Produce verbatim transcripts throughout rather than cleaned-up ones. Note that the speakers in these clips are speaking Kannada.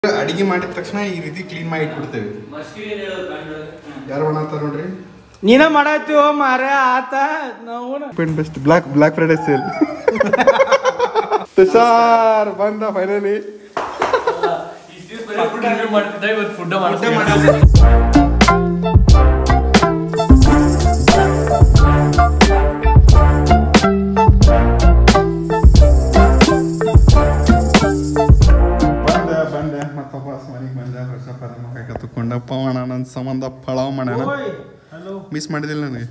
ಅಡಿಗೆ ಮಾಡಿದ ತಕ್ಷಣ ಈ ರೀತಿ ಕ್ಲೀನ್ ಮಾಡಿ ಇಟ್ಬಿಡ್ತೇವೆ. ಯಾರು ಮಾಡತ್ತಾರ ನೋಡ್ರಿ, ನೀನ ಮಾಡತ್ತೀವೋ ಮಾರ ಆತ ನಾವು pen best black black Friday sale. Tushar ಬಂದ ಫೈನಲಿ. ತಕೊಂಡ ಪವಣ ನನ್ನ ಸಂಬಂಧ ಪಳಾವ್ ಮಾಡ್ಯಾನ. ಮಿಸ್ ಮಾಡಿದಿಲ್ಲ ನನಗೆ.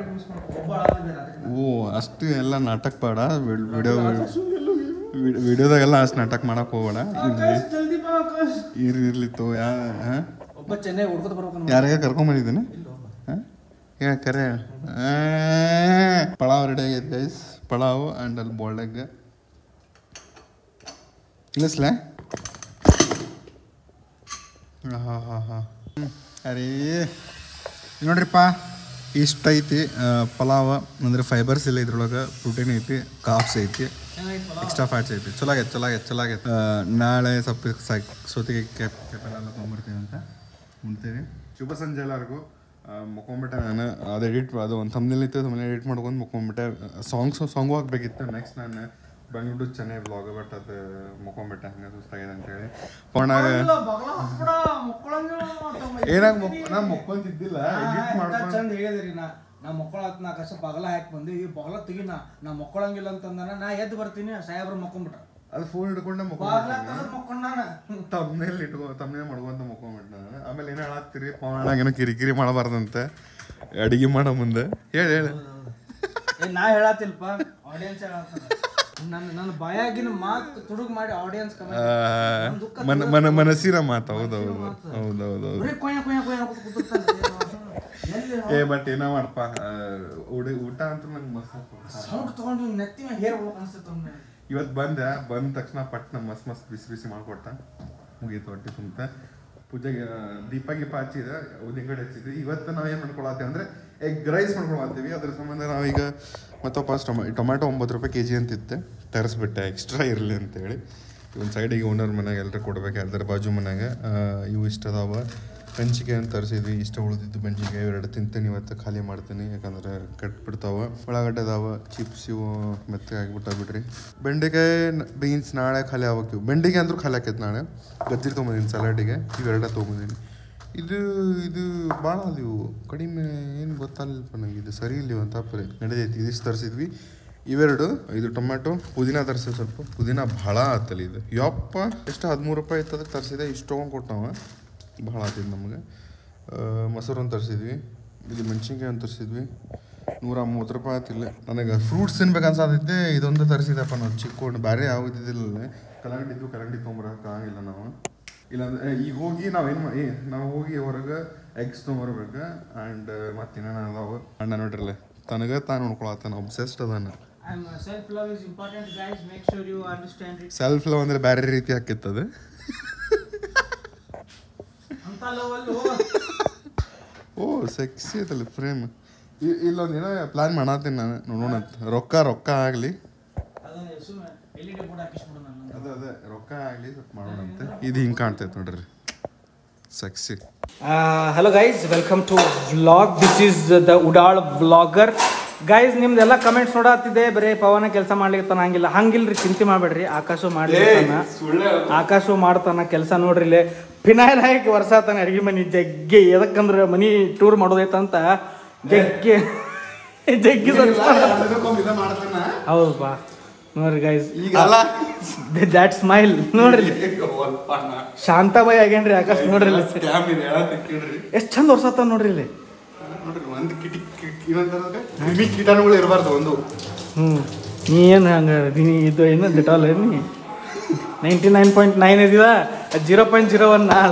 ಓ ಅಷ್ಟು ಎಲ್ಲ ನಾಟಕ ಬೇಡ, ವಿಡಿಯೋ ವಿಡಿಯೋದಾಗೆಲ್ಲ ಅಷ್ಟು ನಾಟಕ ಮಾಡಕ್ ಹೋಗ್ಬೇಡ. ಇರ್ಲಿ ಇರ್ಲಿ ತೋ. ಯಾರ್ಯಾರ ಕರ್ಕೊಂಡ್ ಬಂದಿದ್ದೇನೆ ಕರೆ. ಪಳಾವ್ ರೆಡಿ ಆಗೈತೆ ಗೈಸ್. ಪಳಾವ್ ಆ್ಯಂಡ್ ಅಲ್ಲಿ ಬಾಲ್ಡ್ ಎಗ್ ಇಲ್ಲಿಸ್ಲೇ. ಹಾಂ ಹಾಂ ಹಾಂ ಅರೇ ನೋಡ್ರಿಪ್ಪ, ಇಷ್ಟ ಐತಿ ಪಲಾವ್. ಅಂದರೆ ಫೈಬರ್ಸ್ ಇಲ್ಲ ಇದ್ರೊಳಗೆ, ಪ್ರೋಟೀನ್ ಐತಿ, ಕಾಪ್ಸ್ ಐತಿ, ಎಕ್ಸ್ಟ್ರಾ ಫ್ಯಾಟ್ಸ್ ಐತಿ. ಚಲೋ ಆಗೈತೆ ಚಲೋ ಆಗೈತೆ ಚಲೋ ಆಗೈತೆ. ನಾಳೆ ಸ್ವಲ್ಪ ಸಾಕ್ ಸೋತಿಗೆ ಕೆಪ್ ಕೆಪೆಲ್ಲ ತೊಗೊಂಬರ್ತೀವಿ ಅಂತ ಉಣ್ತೀವಿ. ಶುಭ ಸಂಜೆ ಎಲ್ಲರಿಗೂ. ಮುಕ್ಕೊಂಬಿಟ್ಟೆ ನಾನು. ಅದು ಎಡಿಟ್ ಅದು ಒಂದು ಥಂಬ್ನೇಲ್ ಇತ್ತು, ಥಂಬ್ನೇಲ್ ಎಡಿಟ್ ಮಾಡ್ಕೊಂಡು ಮುಕ್ಕೊಂಬಿಟ್ಟೆ. ಸಾಂಗ್ಸ್ ಸಾಂಗು ಹಾಕ್ಬೇಕಿತ್ತು. ನೆಕ್ಸ್ಟ್ ನಾನು ಬೆಂಗಳೂರು ಚೆನ್ನೈ ಬ್ಲಾಗ್, ಬಟ್ ಅದು ಮುಕ್ಕೊಂಬಿಟ್ಟೆ, ಹಂಗೆ ಸುಸ್ತಾಗಿದೆ ಅಂತೇಳಿ. ಫೋನಾಗ ಏನಾಗ ನಾ ಮುಕ್ಕೊಂತಿದ್ದಿಲ್ಲ, ಎಡಿಟ್ ಮಾಡ್ಕೊಂಡು ಚಂದ ಹೇಳಿದ್ರಿ. ನಾ ನಾ ಮೊಕ್ಕಳತ್ ನಾ ಕಸ ಬಗಲ ಹಾಕಿ ಬಂದು ಈ ಬಗಲ ತೆಗಿ ನಾ ನಾ ಮೊಕ್ಕಳಂಗಿಲ್ಲ ಅಂತಂದಾನ. ನಾ ಎದ್ದು ಬರ್ತೀನಿ, ಸಾಹೇಬ್ರು ಮಕ್ಕೊಂಬಿಟ್ರ. ಅದು ಫೋನ್ ಹಿಡ್ಕೊಂಡೆ ಮಕ್ಕೊಂಡಾನ. ತಮ್ನೇಲಿ ಇಟ್ಕೊ ತಮ್ನೇ ಮಾಡ್ಕೊಂತ ಮುಕ್ಕೊಂಬಿಟ್ಟ ನಾನು. ಆಮೇಲೆ ಏನೋ ಹೇಳತ್ತೀರಿ, ಫೋನಾಗ ಏನೋ ಕಿರಿಕಿರಿ ಮಾಡಬಾರ್ದಂತೆ ಅಡಿಗೆ ಮಾಡೋ ಮುಂದೆ. ಹೇಳಿ ಹೇಳಿ. ನಾ ಹೇಳತ್ತಿಲ್ಪ, ಆಡಿಯನ್ಸ್ ಹೇಳತ್ತ. ನನ್ನ ನನ್ನ ಬಾಯಾಗಿನ ಮಾತು ತುಡುಗ್ ಮಾಡಿ ಆಡಿಯನ್ಸ್ ಮನ ಮನಸ್ಸಿನ ಮಾತು. ಹೌದೌದು ಹೌದೌದು. ಏ ಬಟ್ ಏನೋ ಮಾಡಪ್ಪ, ಊಟ ಅಂತ ನಂಗೆ ಮಸ್ತ್ ತಗೊಂಡು ನೆತ್ತಿ ಹೇರ್ ಅನ್ಸುತ್ತೆ. ಇವತ್ತು ಬಂದೆ, ಬಂದ ತಕ್ಷಣ ಪಟ್ನ ಮಸ್ತ್ ಮಸ್ತ್ ಬಿಸಿ ಬಿಸಿ ಮಾಡ್ಕೊಟ್ಟ. ಮುಗೀತು ಹೊಟ್ಟೆ ತುಂಬ. ಪೂಜೆಗೆ ದೀಪ ಗೀಪ ಹಚ್ಚಿದೆ, ಉದ್ದಿನಕಡೆ ಹಚ್ಚಿದ್ವಿ. ಇವತ್ತು ನಾವು ಏನು ಮಾಡ್ಕೊಳತ್ತೀವಿ ಅಂದರೆ ಎಗ್ ರೈಸ್ ಮಾಡ್ಕೊಳತ್ತೀವಿ. ಅದ್ರ ಸಂಬಂಧ ನಾವೀಗ ಮತ್ತಪ್ಪ ಟೊಮಾ ಟೊಮ್ಯಾಟೊ ಒಂಬತ್ತು ರೂಪಾಯಿ ಕೆ ಜಿ ಅಂತಿತ್ತೆ, ತರಿಸ್ಬಿಟ್ಟೆ ಎಕ್ಸ್ಟ್ರಾ ಇರಲಿ ಅಂತೇಳಿ. ಒಂದು ಸೈಡಿಗೆ ಓನರ್ ಮನೆಗೆ ಎಲ್ಲರೂ ಕೊಡ್ಬೇಕು, ಯಾರ್ದಾರ ಬಾಜು ಮನೆಗೆ. ಇವು ಇಷ್ಟ ಅದಾವ. ಮೆಣಸಿಕಾಯಿ ಅಂತ ತರಿಸಿದ್ವಿ, ಇಷ್ಟ ಉಳಿದಿದ್ದು ಮೆಣಸಿಕಾಯಿ ಎರಡು ತಿಂತೀನಿ. ಇವತ್ತು ಖಾಲಿ ಮಾಡ್ತೀನಿ, ಯಾಕಂದ್ರೆ ಕಟ್ಬಿಡ್ತಾವ. ಉಳ್ಳಾಗಡ್ಡೆ ಅದಾವ, ಚಿಪ್ಸ್ ಇವು ಮೆತ್ತಗೆ ಆಗಿಬಿಟ್ಟಾವ ಬಿಡ್ರಿ. ಬೆಂಡೆಕಾಯಿ ಬೀನ್ಸ್ ನಾಳೆ ಖಾಲಿ ಆಗ್ಬೇಕು. ಬೆಂಡೆಕಾಯಿ ಅಂದ್ರೂ ಖಾಲಿ ಆಕೈತೆ. ನಾಳೆ ಗಜ್ಜರಿ ತೊಗೊಂಬಂದಿನಿ ಸಲಾಡಿಗೆ, ಇವೆರಡ ತೊಗೊಂಬಂದಿನಿ. ಇದು ಇದು ಭಾಳ ಅದಿವು ಕಡಿಮೆ, ಏನು ಗೊತ್ತಾಗಲಿಲ್ಲಪ್ಪ ನಂಗೆ. ಇದು ಸರಿ ಇಲ್ಲ ಅಂತ ಪರಿ ನಡೆದೈತಿ. ಇದಿಷ್ಟು ತರಿಸಿದ್ವಿ ಇವೆರಡು. ಇದು ಟೊಮ್ಯಾಟೊ, ಪುದೀನ ತರಿಸಿದ್ವಿ. ಸ್ವಲ್ಪ ಪುದೀನ ಭಾಳ ಆತಲ್ಲ ಇದು. ಯಪ್ಪ ಎಷ್ಟು ಹದಿಮೂರು ರೂಪಾಯಿ ಇತ್ತದಕ್ಕೆ ತರಿಸಿದೆ. ಇಷ್ಟು ತೊಗೊಂಡು ಕೊಟ್ಟವ, ಭಾಳ ಆತಿದ್ದು ನಮಗೆ. ಮೊಸರು ಒಂದು ತರಿಸಿದ್ವಿ. ಇದು ಮೆಣಸಿನ್ಕಾಯಿ ಒಂದು ತರಿಸಿದ್ವಿ. ನೂರ ಮೂವತ್ತು ರೂಪಾಯಿ ಆತಿಲ್ಲ. ನನಗೆ ಫ್ರೂಟ್ಸ್ ತಿನ್ಬೇಕು ಅನ್ಸಾದೈತೆ. ಇದೊಂದು ತರಿಸಿದಪ್ಪ ನಾವು ಚಿಕ್ಕೊಂಡು. ಬೇರೆ ಯಾವುದಿದ್ದಿಲ್ಲ. ಕಲ್ಲಂಗಡಿ ಇದ್ದು ಕಲ್ಲಂಗಡಿ ತೊಗೊಂಬರಕ್ಕೆ ಆಗಿಲ್ಲ ನಾವು. ಇಲ್ಲಾಂದ್ರೆ ಈಗ ಹೋಗಿ ನಾವೇನು ಮಾಡಿ ನಾವು ಹೋಗಿ ಹೊರಗೆ ಎಗ್ಸ್ ತೊಗೊಂಬರ್ಬೇಕು. ಆ್ಯಂಡ್ ಮತ್ತೆ ಇನ್ನೇನು ಅದಾವೆ. ಅಣ್ಣ ನೋಡ್ರಲ್ಲ, ತನಗೆ ತಾನು ನೋಡ್ಕೊಳತ್ತಾನ, ಒಬ್ಸೆಸ್ಡ್ ಅದಾನ. ಸೆಲ್ಫ್ ಲವ್ ಅಂದರೆ ಬೇರೆ ರೀತಿ ಹಾಕಿತ್ತದು. ಓ ಸೆಕ್ಸಿ ಐತಲ್ಲ ಫ್ರೇಮ್. ಇಲ್ಲೊಂದು ಏನೋ ಪ್ಲಾನ್ ಮಾಡತ್ತೀನಿ ನಾನು, ನೋಡೋಣ. ರೊಕ್ಕ ರೊಕ್ಕ ಆಗಲಿ, ಅದೇ ಅದೇ ರೊಕ್ಕ ಆಗಲಿ ಸ್ವಲ್ಪ ಮಾಡೋಣ ಅಂತ. ಇದು ಹಿಂಗೆ ಕಾಣ್ತೈತೆ ನೋಡ್ರಿ, sexy. Hello guys, welcome to vlog. This is the ಉಡಾಳ್ ವ್ಲಾಗರ್. ಗೈಸ್ ನಿಮ್ದೆಲ್ಲ ಕಮೆಂಟ್ಸ್ ನೋಡತ್ತಿದೆ, ಬರೀ ಪವನ ಕೆಲಸ ಮಾಡ್ಲಿಕ್ಕೆ ಹಂಗಿಲ್ಲ. ಹಂಗಿಲ್ರಿ, ಚಿಂತೆ ಮಾಡ್ಬೇಡ್ರಿ. ಆಕಾಶು ಮಾಡ್ಲಿಕ್ತಾನ, ಆಕಾಶು ಮಾಡ್ತಾನ ಕೆಲಸ. ನೋಡ್ರಿ ಇಲ್ಲಿ ಫಿನಾಯ್ಲ್ ಹಾಕಿ ವರ್ಷಾತಾನ ಅಡಿಗೆ ಮನಿ ಜಗ್ಗಿ. ಎದಕ್ಕಂದ್ರೆ ಮನಿ ಟೂರ್ ಮಾಡೋದೈತಂತ ಜಗ್ಗಿ ಜಗ್ಗಿ. ಹೌದಪ್ಪ ನೋಡ್ರಿ ಗೈಸ್, ದ್ಯಾಟ್ ಸ್ಮೈಲ್ ನೋಡ್ರಿ. ಶಾಂತಾಬಾಯಿ ಆಗೇನ್ರಿ ಆಕಾಶ್. ನೋಡ್ರಿ ಎಷ್ಟು ಚಂದ ವರ್ಷಾತಾನ ನೋಡ್ರಿ ಇಲ್ಲಿ. ಕೀಟಾಣುಗಳು ಇರಬಾರ್ದು ಒಂದು. ಹ್ಞೂ ನೀ ಏನು ಹಂಗೆ ನೀ ಇದು ಏನು ಡಿಟಾಲ್ ನೀ ನೈಂಟಿ ನೈನ್ ಪಾಯಿಂಟ್ ನೈನ್ ಇದೀವ, ಜೀರೋ ಪಾಯಿಂಟ್ ಜೀರೋ ಒನ್ ನಾ.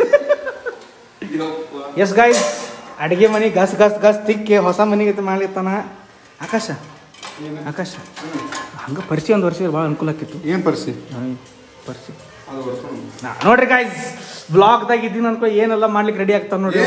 ಎಸ್ ಗೈಸ್, ಅಡುಗೆ ಮನೆ ಗಸ್ ಗಸ್ ಗಸ್ ತಿಕ್ಕಿ ಹೊಸ ಮನೆಗೆ ಮಾಡ್ಲಿತ್ತಾನ ಆಕಾಶ. ಆಕಾಶ ಹಂಗೆ ಪರಿಚಯ ಒಂದು ವರ್ಷ ಭಾಳ ಅನುಕೂಲ ಆಕಿತ್ತು. ಏನು ಪರಿಚಯ? ಪರಿಚಯ ನೋಡ್ರಿ ಗೈಸ್, ಬ್ಲಾಗ್ದಾಗ ಇದ್ದೀನಿ ಅನ್ಕೊ ಏನೆಲ್ಲ ಮಾಡ್ಲಿಕ್ಕೆ ರೆಡಿ ಆಗ್ತಾನ ನೋಡ್ರಿ.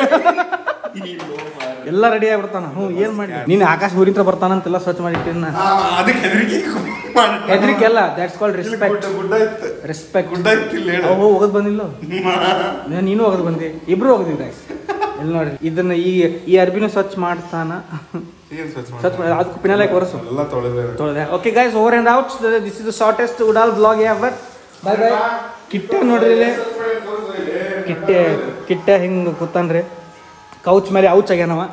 ಎಲ್ಲ ರೆಡಿ ಆಗ್ಬಿಡ್ತಾನ. ಹ್ಞೂ ಏನು ಮಾಡಿ ನೀನು ಆಕಾಶ ಊರಿಂತ್ರ ಬರ್ತಾನಂತೆಲ್ಲ ಸ್ವಚ್ಛ ಮಾಡಿಟ್ಟಿನ. ಹೆದರಿಕೆ ಅಲ್ಲ, ದ್ಯಾಟ್ಸ್ ಕಾಲ್ಡ್ ರೆಸ್ಪೆಕ್ಟ್. ರೆಸ್ಪೆಕ್ಟ್. ಗುಡ್ಡ ಇತ್ತಿಲ್ಲ ಹೇಳು. ಅವು ಹೋಗೋದು ಬಂದಿಲ್ಲ ನೀನು ಹೋಗೋದು ಬಂದಿ, ಇಬ್ರು ಹೋಗೋದಿಲ್ಲ ಗೈಸ್. ಇಲ್ಲಿ ನೋಡ್ರಿ ಇದನ್ನ ಈ ಈ ಅರ್ಬಿನೂ ಸ್ವಚ್ಛ ಮಾಡ್ತಾನ. ಸ್ವಚ್ಛ ಮಾಡಿ ಅದಕ್ಕೂ ಪಿನಲ್ ಹಾಕಿ ಒರೆಸು. ಎಲ್ಲ ತೊಳೆದೆ ತೊಳೆದೆ. Okay guys, over and out. This is the shortest ಉಡಾಲ್ ವ್ಲಾಗ್ ಎವರ್. Bye bye. ಕಿಟ್ಟೆ ನೋಡ್ರಿ ಇಲ್ಲಿ, ಕಿಟ್ಟೆ ಕಿಟ್ಟೆ ಹಿಂಗೆ ಕೂತಾನ್ರಿ ಕೌಚ್ ಮೇಲೆ ಔಚ್ ಆಗ್ಯಾನವ.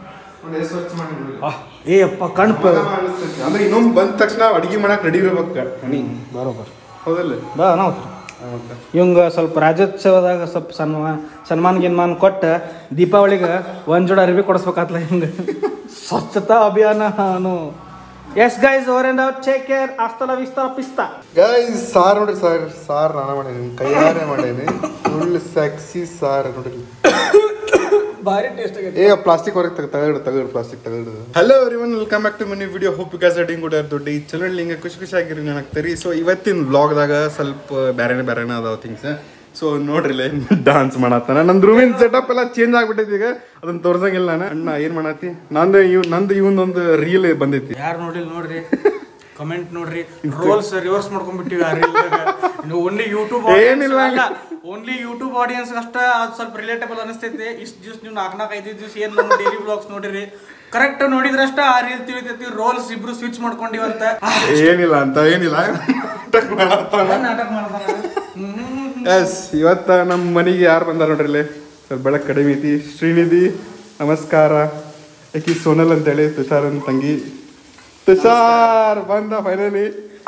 ಏ ಅಪ್ಪ ಕಣ್ಪ ಅಂದ್ರೆ ಇನ್ನೊಂದು ಬಂದ ತಕ್ಷಣ ಅಡಿಗೆ ಮಾಡಕ್ ರೆಡಿ ಇರ್ಬೇಕು. ಬರೋಬರ್ ಹೌದಲ್ಲ? ಬಾ ನಾವು ಇವಂಗ ಸ್ವಲ್ಪ ರಾಜ್ಯೋತ್ಸವದಾಗ ಸ್ವಲ್ಪ ಸನ್ಮಾನ ಸನ್ಮಾನ ಗಿನ್ಮಾನ ಕೊಟ್ಟು ದೀಪಾವಳಿಗೆ ಒಂದು ಜೋಡ ಅರಿವಿ ಕೊಡಿಸ್ಬೇಕಾತ್ಲ ಹಿಂಗೆ ಸ್ವಚ್ಛತಾ ಅಭಿಯಾನ. Yes guys, over and out. Take care. ಆಸ್ತಲ ವಿಸ್ತಾರ ಪಿಸ್ತಾ. ಗೈಸ್ ಸಾರ್ ನೋಡ್ರಿ, ಸಾರ್ ಸಾರ್ ನಾನು ಮಾಡೇನಿ, ಕೈಯಾರೆ ಮಾಡೇನಿ. ಫುಲ್ ಸೆಕ್ಸಿ ಸಾರ್ ನೋಡ್ರಿ, ಭಾರಿ ಟೇಸ್ಟ್ ಆಗೈತೆ. ಏ ಪ್ಲಾಸ್ಟಿಕ್ ಹೊರಗೆ ತಗ ತಗಡು ತಗಡು ಪ್ಲಾಸ್ಟಿಕ್ ತಗಡು. Hello everyone, welcome back to money video. Hope you guys are doing good are ದೊಡ್ಡ ಈ ಚಾನಲ್ ಹಿಂಗೆ ಖುಷಿ ಖುಷಿಯಾಗಿರಿ ನೆನಕ್ತೀರಿ. ಸೊ ಇವತ್ತಿನ ವ್ಲಾಗ್ದಾಗ ಸ್ವಲ್ಪ ಬೇರೆನೇ ಬೇರೆನೇ ಅದಾವ ಥಿಂಗ್ಸ್. ಸೊ ನೋಡ್ರಿಲ್ಲ ಡಾನ್ಸ್ ಮಾಡತ್ತಾನ. ನಂದು ರೂಮಿನ ಸೆಟಪ್ ಎಲ್ಲ ಚೇಂಜ್ ಆಗ್ಬಿಟ್ಟೈತಿ ಈಗ, ಅದನ್ನ ತೋರ್ಸಂಗಿಲ್ಲ ನಾನು. ಅಣ್ಣ ಏನ್ ಮಾಡತ್ತಿ? ನಂದು ಇವ್ ನಂದು ಇವೊಂದೊಂದು ರೀಲ್ ಬಂದೈತಿ. ಯಾರು ನೋಡಿಲ್ಲ ನೋಡ್ರಿ, ಕಮೆಂಟ್ ನೋಡ್ರಿ. ರೋಲ್ಸ್ ರಿವರ್ಸ್ ಮಾಡ್ಕೊಂಡ್ಬಿಟ್ಟಿವಿ. ಓನ್ಲಿ ಯೂಟ್ಯೂಬ್ ಏನಿಲ್ಲ, ಓನ್ಲಿ ಯೂಟ್ಯೂಬ್ ಆಡಿಯನ್ಸ್ ಅಷ್ಟ ಅದು ಸ್ವಲ್ಪ ರಿಲೇಟಬಲ್ ಅನಿಸ್ತೈತಿ. ಇಷ್ಟು ದಿವ್ಸ ನೀವು ನಾಲ್ಕು ನಾಲ್ಕು ಐದು ದಿವ್ಸ ಏನು ನಮ್ಮ ಡೈಲಿ ಬ್ಲಾಗ್ಸ್ ನೋಡಿರಿ, ಕರೆಕ್ಟ್ ನೋಡಿದ್ರಷ್ಟ ಆ ರೀಲ್ ತಿಳಿತೈತಿ. ರೋಲ್ಸ್ ಇಬ್ರು ಸ್ವಿಚ್ ಮಾಡ್ಕೊಂಡಿವಂತ. ಏನಿಲ್ಲ ಅಂತ ಏನಿಲ್ಲ, ನಾಟಕ ಮಾಡ್ತಾರ. ಎಸ್, ಇವತ್ತ ನಮ್ಮ ಮನೆಗೆ ಯಾರು ಬಂದಾರ ನೋಡ್ರಿ. ಸ್ವಲ್ಪ ಬೆಳಗ್ಗೆ ಕಡಿಮೆ ಐತಿ. ಶ್ರೀನಿಧಿ ನಮಸ್ಕಾರ. ಯಾಕಿ ಸೋನಲ್ ಅಂತೇಳಿ ತುಷಾರನ್ ತಂಗಿ. ತುಷಾರ್ ಬಂದ ಫೈನಲಿ.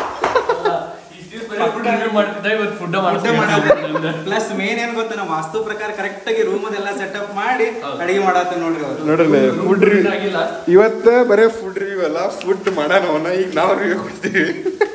ಪ್ಲಸ್ ಮೇನ್ ಏನ್ ಗೊತ್ತ, ನಾವು ವಾಸ್ತು ಪ್ರಕಾರ ಕರೆಕ್ಟ್ ಆಗಿ ರೂಮ್ ಅದೆಲ್ಲ ಸೆಟಪ್ ಮಾಡಿ ಅಡಿಗೆ ಮಾಡತ್ತ ನೋಡ್ರಿ. ನೋಡ್ರಿ ಫುಡ್ ರಿವ್ಯೂ ಇವತ್ತ ಬರೇ ಫುಡ್ ರಿವ್ಯೂ ಅಲ್ಲ, ಫುಡ್ ಮಾಡೋಣ. ಈಗ ನಾವು ರಿವ್ಯೂ ಕೊಡ್ತೀವಿ.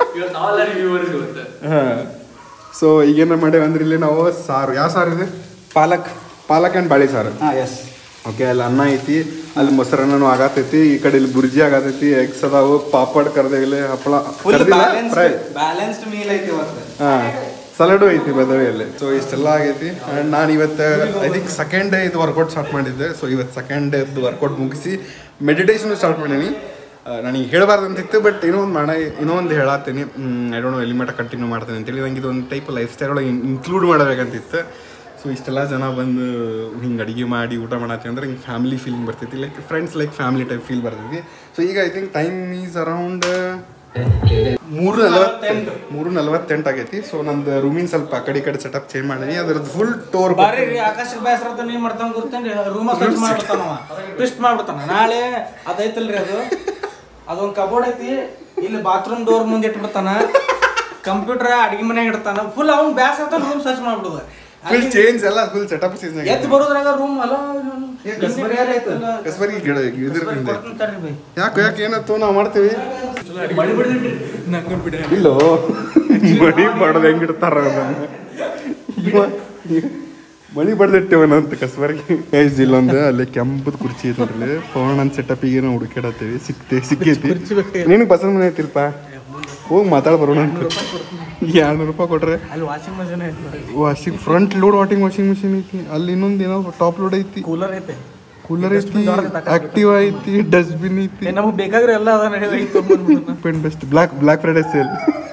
ಹಾ, ಸೊ ಈಗೇನ ಮಾಡೇವಿ ಅಂದ್ರೆ ಇಲ್ಲಿ ನಾವು ಸಾರು, ಯಾವ ಸಾರು ಇದೆ? ಪಾಲಕ್ ಪಾಲಕ್ ಅಂಡ್ ಬಾಳಿ ಸಾರು. ಹಾ ಎಸ್. ಓಕೆ, ಅಲ್ಲಿ ಅನ್ನ ಐತಿ, ಅಲ್ಲಿ ಮೊಸರನ್ನೂ ಆಗತೈತಿ, ಈ ಕಡೆ ಇಲ್ಲಿ ಬುರ್ಜಿ ಆಗತೈತಿ, ಎಗ್ಸ್ ಅದಾವು, ಪಾಪಡ್ ಕರ್ದೇವಿ, ಹಪ್ಪಳ ಬ್ಯಾಲೆನ್ಸ್ಡ್ ಮೀಲ್ ಐತಿ ಇವತ್ತು. ಹಾ, ಸಲಾಡು ಐತಿ ಬದವಿಯಲ್ಲಿ. ಸೊ ಇಷ್ಟೆಲ್ಲ ಆಗೈತಿ. ಆ್ಯಂಡ್ ನಾನು ಇವತ್ತು ಐ ಥಿಂಕ್ ಸೆಕೆಂಡ್ ಡೇ ಇದು ವರ್ಕೌಟ್ ಸ್ಟಾರ್ಟ್ ಮಾಡಿದ್ದೆ. ಸೊ ಇವತ್ತು ಸೆಕೆಂಡ್ ಡೇದು ವರ್ಕೌಟ್ ಮುಗಿಸಿ ಮೆಡಿಟೇಷನ್ ಸ್ಟಾರ್ಟ್ ಮಾಡೀನಿ. ನನಗೆ ಹೇಳಬಾರ್ದು ಅಂತಿತ್ತು, ಬಟ್ ಇನ್ನೂ ಒಂದು ಮಾಡ ಇನ್ನೂ ಒಂದು ಹೇಳತ್ತೀನಿ. ಐ ಡೋಂಟ್ ನೋ ಎಲ್ಲಿ ಮಟ್ಟ ಕಂಟಿನ್ಯೂ ಮಾಡ್ತೀನಿ ಅಂತೇಳಿ. ನಂಗೆ ಇದೊಂದು ಟೈಪ್ ಲೈಫ್ ಸ್ಟೈಲ್ ಒಳಗೆ ಇನ್ಕ್ಲೂಡ್ ಮಾಡಬೇಕಂತಿತ್ತು. ಸೊ ಇಷ್ಟೆಲ್ಲ ಜನ ಬಂದು ಹಿಂಗೆ ಅಡುಗೆ ಮಾಡಿ ಊಟ ಮಾಡತ್ತೀವಿ ಅಂದ್ರೆ ಹಿಂಗೆ ಫ್ಯಾಮಿಲಿ ಫೀಲಿಂಗ್ ಬರ್ತೈತಿ, like friends like family type feel ಬರ್ತೈತಿ. ಸೊ ಈಗ I think time is around ಮೂರು ನಲವತ್ತೆಂಟು ಮೂರು ನಲವತ್ತೆಂಟು ಆಗೈತಿ. ಸೊ ನಂದು ರೂಮಿನ ಸ್ವಲ್ಪ ಆ ಕಡೆ ಈ ಕಡೆ ಸೆಟಪ್ ಚೇಂಜ್ ಮಾಡೀನಿ. ಅದ್ರದ್ದು ಫುಲ್ ಟೋರ್ ಆಕಾಶ ಬೇಸರ ನೀವು ಮಾಡ್ತಾನೆ ಗೊತ್ತೇನ್ರಿ, ರೂಮ ಸ್ವಚ್ಛ ಮಾಡ್ಬಿಡ್ತಾನವ, ಟ್ವಿಸ್ಟ್ ಮಾಡ್ಬಿಡ್ತಾನ. ನಾಳೆ ಅದೈತಲ್ರಿ, ಅದು ಅದೊಂದು ಕಬೋರ್ಡ್ ಐತಿ, ಇಲ್ಲಿ ಬಾತ್ರೂಮ್ ಡೋರ್ ಮುಂದೆ ಇಟ್ಬಿಡ್ತಾನ, ಕಂಪ್ಯೂಟರ್ ಅಡಿಗೆ ಮನೆಗೆ ಇಡ್ತಾನ. ಫುಲ್ ಅವ್ನು ಬೇಸರ ರೂಮ್ ಸ್ವಚ್ಛ ಮಾಡ್ಬಿಡುದ. ಫುಲ್ ಚೇಂಜ್ ಎಲ್ಲ ಫುಲ್ ಸೆಟಪ್ ಚೇಂಜ್ ಆಗಿದೆ. ಎದ್ದು ಬರೋದ್ರಾಗ ರೂಮ್ ಅಲ್ಲ ಯಾಕೆ ಯಾಕೆ ಏನತ್ತು ನಾವು ಮಾಡ್ತೀವಿ. ಇಲ್ಲೋ ಮಣಿ ಬಡ್ದು ಹೆಂಗಿಡ್ತಾರ, ಮಣಿ ಬಡ್ದಿಟ್ಟೇವನಂತ ಕಸ್ಬರ್ಗಿ. ಗೈಸ್ ಇಲ್ಲೊಂದು ಅಲ್ಲಿ ಕೆಂಪದ ಕುರ್ಚಿ ಐತಿ ನೋಡ್ರಿ. ಪವನ್ ಸೆಟಪ್ಪಿಗೆ ನಾವು ಹುಡುಕಾಡತ್ತೀವಿ, ಸಿಕ್ತೇ ಸಿಕ್ಕೈತಿ. ನಿನಗೆ ಪಸಂದ್ ಮನೆ ಐತಿಲ್ಪ, ಹೋಗಿ ಮಾತಾಡ್ ಬರೋಣ. ಎರಡ್ನೂರು ರೂಪಾಯಿ ಕೊಟ್ರೆ ಅಲ್ಲಿ ವಾಷಿಂಗ್ ಮಷೀನ್ ಐತಿ, washing front load waiting washing machine ಐತಿ. ಅಲ್ಲಿ ಇನ್ನೊಂದು ಏನೋ ಟಾಪ್ ಲೋಡ್ ಐತಿ, ಕೂಲರ್ ಐತೆ, ಕೂಲರ್ ಐತಿ, ಆಕ್ಟಿವ್ ಐತಿ, ಡಸ್ಟ್ಬಿನ್ ಐತಿ. ನಮಗೆ ಬೇಕಾದ್ರೆ ಎಲ್ಲ pen best black black Friday sale.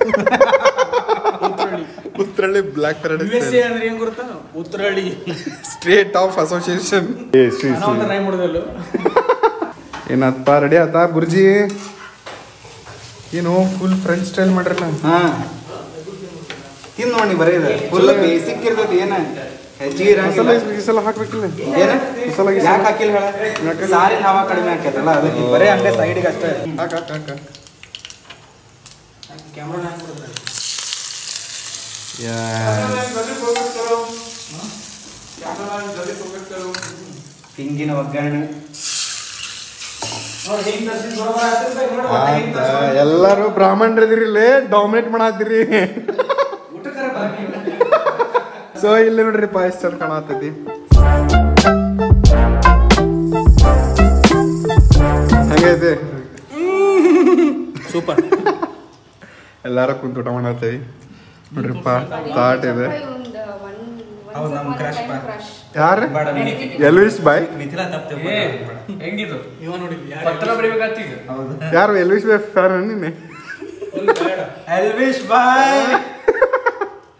Uttarahalli black Friday sale ಅಂದ್ರೆ ಏನ್ ಗೊತ್ತಾ? Uttarahalli state of association. ಏ ಶ್ರೀ ಟ್ರೈ ಮಾಡೋದಲ್ಲ. ಏನಪ್ಪ ರೆಡಿ ಆತಾ ಬುರ್ಜಿ? ಏನು ಫುಲ್ ಫ್ರೆಂಚ್ ಸ್ಟೈಲ್ ಮಾಡ್ರಲ್ಲ. ಹಾ ತಿನ್ ನೋಡಿ, ಬರೀ ಫುಲ್ ಬೇಸಿಕ್ ಇರ್ತೈತಿ. ಏನ ಹೆಚ್ಚಿಗೆ ಮಸಾಲೆ ಗಿಸಾಲ ಹಾಕ್ಬೇಕಿಲ್ಲ? ಏನ ಮಸಾಲೆ ಗಿಸಾಲ ಯಾಕೆ ಹಾಕಿಲ್ಲ ಹೇಳ? ಸಾರಿನ ಹವಾ ಕಡಿಮೆ ಆಕೈತಲ್ಲ, ಅದಕ್ಕೆ ಬರೀ ಹಂಗೆ ಸೈಡ್ಗೆ ಅಷ್ಟೇ. ಹಾಕ ಹಾಕ ಹಾಕ. ಕ್ಯಾಮ್ರಾ ಹಿಂಗಿನ ಒಗ್ಗರಣೆ ಎಲ್ಲಾರು ಬ್ರಾಹ್ಮಣರಿದಿರಿ, ಡಾಮಿನೇಟ್ ಮಾಡಾತಿರಿ. ಸೊ ಇಲ್ಲಿ ನೋಡ್ರಿ ಪಾಯಸ ಚಂದ ಕಾಣತೈತಿ. ಹಂಗೈತಿ, ಸೂಪರ್. ಎಲ್ಲಾರು ಕುಂತ ಊಟ ಮಾಡತ್ತೀವಿ ನೋಡ್ರಿಪ್ಪ. ತಾಟ್ ಇದೆ. ಯಾರು? ಎಲ್ವಿಸ್ ಬಾಯ್. ಯಾರು ಎಲ್ವಿಸ್ ಬಾಯ್ ಫ್ಯಾನ್? ನಿನ್ನೆ ಎಲ್ವಿಸ್ ಬಾಯ್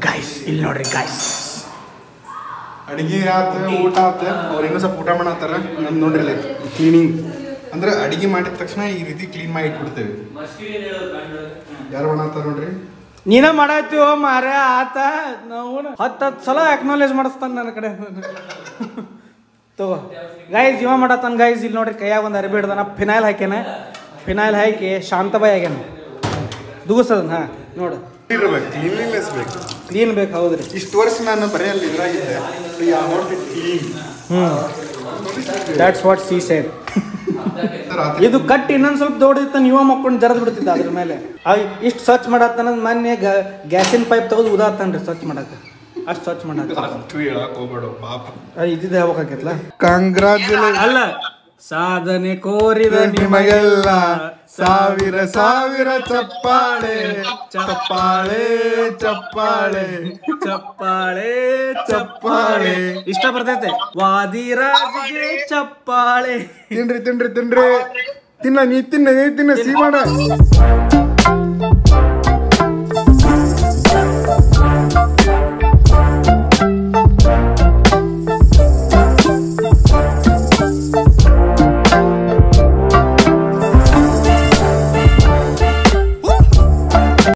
ಗೈಸ್ ಇಲ್ಲಿ ನೋಡ್ರಿ ಗೈಸ್ ಅಡಿಗೆ ಆತ ಊಟ ಆತ ಅವ್ರು ಇನ್ನೂ ಸ್ವಲ್ಪ ಊಟ ಮಾಡತ್ತಾರ ನಮ್ದು ನೋಡ್ರಿ ಇಲ್ಲಿ ಕ್ಲೀನಿಂಗ್ ಅಂದ್ರೆ ಅಡಿಗೆ ಮಾಡಿದ ತಕ್ಷಣ ಈ ರೀತಿ ಕ್ಲೀನ್ ಮಾಡಿ ಇಟ್ಬಿಡ್ತೇವೆ. ಯಾರು ಮಾಡತ್ತಾರ ನೋಡ್ರಿ ನೀನ ಮಾಡತ್ತೀವೋ ಮಾರ್ಯ ಆತ ನಾವು ಹತ್ತು ಹತ್ತು ಸಲ ಅಕ್ನಾಲೇಜ್ ಮಾಡಿಸ್ತಾನ ನನ್ನ ಕಡೆ ತಗೋ ಗೈಸ್ ಇವ ಮಾಡತ್ತಾನ ಗೈಸ್ ಇಲ್ಲಿ ನೋಡ್ರಿ ಕೈಯಾಗ ಒಂದು ಅರಿಬಿ ಹಿಡ್ದಾನ ಫಿನಾಯ್ಲ್ ಹಾಕ್ಯಾನ ಫಿನಾಯ್ಲ್ ಹಾಕಿ ಶಾಂತಬಾಯಿ ಆಗ್ಯಾನ ದುಗುಸದನ್ ಹಾ ನೋಡು ಇರ್ಬೇಕು ಕ್ಲೀನ್ಲಿನೆಸ್ ಬೇಕು ಕ್ಲೀನ್ ಬೇಕು ಹೌದ್ರಿ ಇಷ್ಟು ವರ್ಷ ನಾನು ಬರೀ ಅಲ್ಲಿ ಇದ್ರಾಗಿದ್ದೆ clean that's what she said ಇದು ಕಟ್ಟಿ ಇನ್ನೊಂದು ಸ್ವಲ್ಪ ದೊಡ್ಡದಿತ್ತ ನೀವ ಮಕ್ಕೊಂಡು ಜರದ್ ಬಿಡ್ತಿದ್ದ ಅದ್ರ ಮೇಲೆ ಇಷ್ಟು ಸ್ವಚ್ಛ ಮಾಡತ್ತಾನ ಮೊನ್ನೆ ಗ್ಯಾಸಿನ ಪೈಪ್ ತೆಗೆದು ಉದಾತನ್ರಿ ಸ್ವಚ್ಛ ಮಾಡಕ್ಕೆ ಅಷ್ಟು ಸ್ವಚ್ಛ ಮಾಡಕ್ಕೆ ಹೇಳಕ್ ಹೋಗ್ಬೇಡ ಪಾಪ ಇದ್ದಿದ್ದು ಹೇಳ್ಬೇಕಾಗಿತ್ತಲ್ಲ ಕಂಗ್ರಾಚುಲೇಷನ್ ಅಲ್ಲ ಸಾಧನೆ ಕೋರಿದ ನಿಮಗೆಲ್ಲ ಸಾವಿರ ಸಾವಿರ ಚಪ್ಪಾಳೆ ಚಪ್ಪಾಳೆ ಚಪ್ಪಾಳೆ ಚಪ್ಪಾಳೆ ಚಪ್ಪಾಳೆ ಇಷ್ಟ ಬರ್ತೈತೆ ವಾದಿರಾಜಿಗೆ ಚಪ್ಪಾಳೆ ತಿನ್ರಿ ತಿನ್ರಿ ತಿನ್ರಿ ತಿನ್ನ ನೀ ತಿನ್ನ ನೀ ತಿನ್ನ ಸಿ ಮಾಡ